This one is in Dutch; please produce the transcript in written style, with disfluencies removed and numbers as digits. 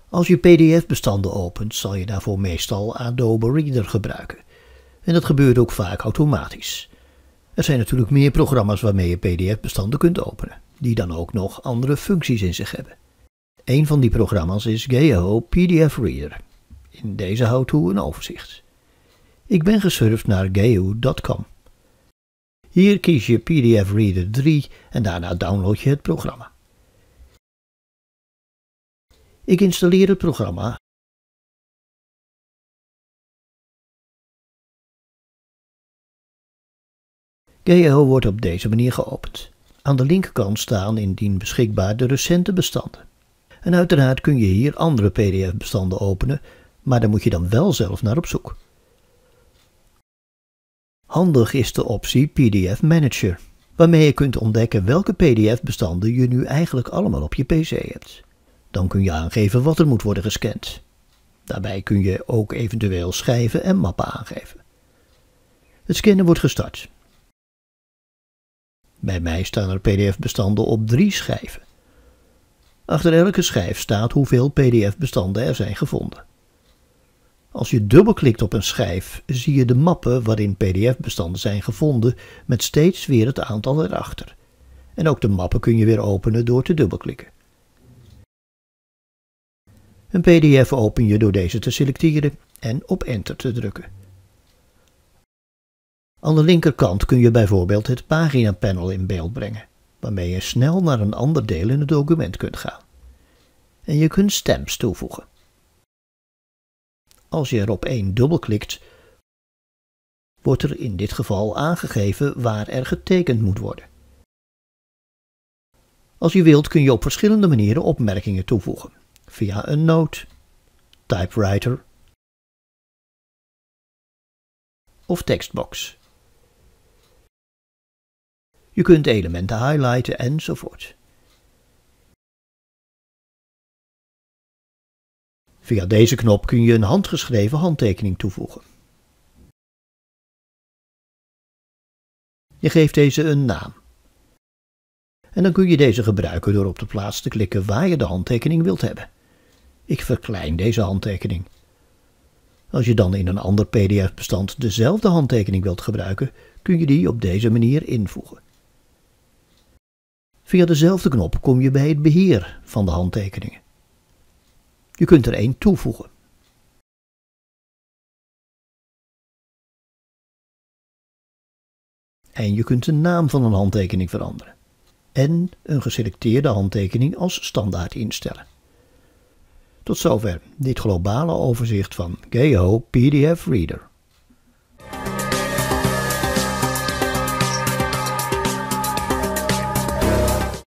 Als je PDF-bestanden opent, zal je daarvoor meestal Adobe Reader gebruiken. En dat gebeurt ook vaak automatisch. Er zijn natuurlijk meer programma's waarmee je PDF-bestanden kunt openen, die dan ook nog andere functies in zich hebben. Een van die programma's is Gayahoo PDF Reader. In deze how-to een overzicht. Ik ben gesurfd naar gayahoo.com. Hier kies je PDF Reader 3 en daarna download je het programma. Ik installeer het programma. Gayahoo wordt op deze manier geopend. Aan de linkerkant staan indien beschikbaar de recente bestanden. En uiteraard kun je hier andere PDF-bestanden openen, maar daar moet je dan wel zelf naar op zoek. Handig is de optie PDF Manager, waarmee je kunt ontdekken welke PDF-bestanden je nu eigenlijk allemaal op je PC hebt. Dan kun je aangeven wat er moet worden gescand. Daarbij kun je ook eventueel schijven en mappen aangeven. Het scannen wordt gestart. Bij mij staan er PDF-bestanden op 3 schijven. Achter elke schijf staat hoeveel PDF-bestanden er zijn gevonden. Als je dubbelklikt op een schijf, zie je de mappen waarin PDF-bestanden zijn gevonden met steeds weer het aantal erachter. En ook de mappen kun je weer openen door te dubbelklikken. Een PDF open je door deze te selecteren en op Enter te drukken. Aan de linkerkant kun je bijvoorbeeld het paginapanel in beeld brengen, waarmee je snel naar een ander deel in het document kunt gaan. En je kunt stamps toevoegen. Als je er op één dubbelklikt, wordt er in dit geval aangegeven waar er getekend moet worden. Als je wilt kun je op verschillende manieren opmerkingen toevoegen, via een note, typewriter of tekstbox. Je kunt elementen highlighten enzovoort. Via deze knop kun je een handgeschreven handtekening toevoegen. Je geeft deze een naam. En dan kun je deze gebruiken door op de plaats te klikken waar je de handtekening wilt hebben. Ik verklein deze handtekening. Als je dan in een ander PDF-bestand dezelfde handtekening wilt gebruiken, kun je die op deze manier invoegen. Via dezelfde knop kom je bij het beheer van de handtekeningen. Je kunt er één toevoegen. En je kunt de naam van een handtekening veranderen. En een geselecteerde handtekening als standaard instellen. Tot zover dit globale overzicht van Gayahoo PDF Reader.